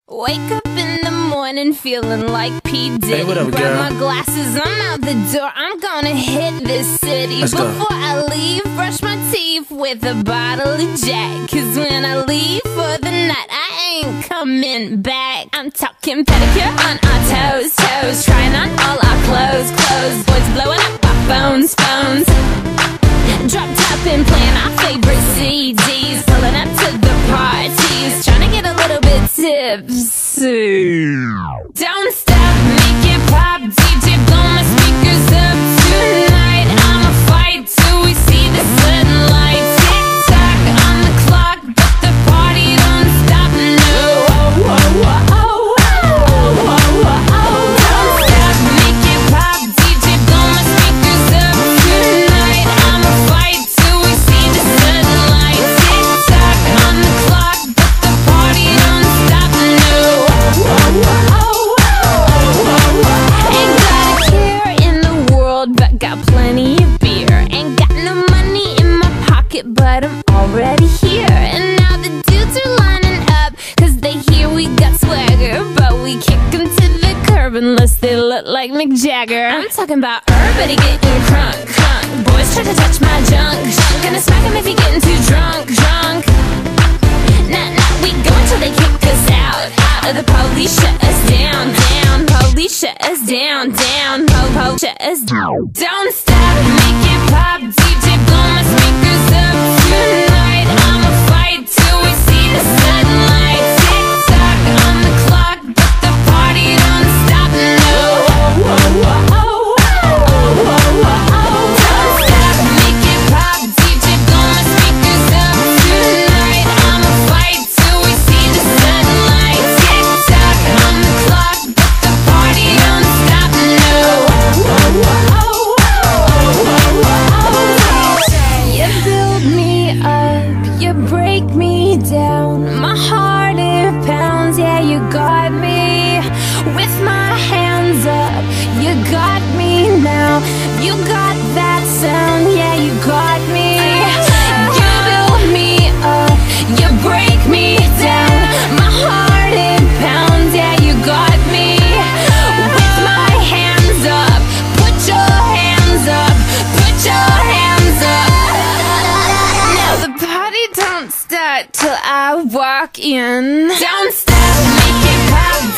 Wake up in the morning feeling like P. Diddy. Hey, what up, Grab girl? my glasses, I'm out the door. I'm gonna hit this city. Let's go. Before I leave, brush my teeth with a bottle of Jack. Cause when I leave for the night, I ain't coming back. I'm talking pedicure on our toes, toes. Trying on all our clothes, clothes. Boys blowing up our phones, phones. Drop top and playing our favorite CDs. Pulling up to the parties, trying to get a little bit tipsy. Don't stop, make it pop, DJ blow my speakers up tonight. I'ma fight till we see the sunlight. Tick tock on the clock, but the party don't stop, no. Don't stop, make it pop, DJ blow my speakers up tonight. I'ma fight till we see the sunlight. Tick tock on the clock, but the party don't stop, no. Ain't got a care in the world, but got plenty of beer. Ain't got no money in my pocket, but I'm already here. And now the dudes are lining up, cause they hear we got swagger. But we kick them to the curb unless they look like Mick Jagger. I'm talking about everybody getting crunk, crunk. Boys try to touch my junk, junk. Gonna smack him if he getting too drunk, drunk. Nah, nah, we go until they kick us out, out. Or the police shut us down, down. Police shut us down, down. Po-po shut us down. Don't stop, make it pop, DJ blow my speakers up tonight. I'ma fight till we see the sunlight. Tick tock on the clock, but the party don't stop, no. Don't stop, make it pop, DJ blow my speakers up tonight. I'ma fight till we see the sunlight. Tick tock on the clock, but the party don't stop, no. You build me up, you break me down. My heart it pounds, yeah, you got me. With my hands up, you got me now. You got that sound, yeah, you got me. You build me up, you break me down. My heart it pounds, yeah, you got me. With my hands up, put your hands up, put your hands up. Now the party don't start till I walk in. Don't stop, make it pop.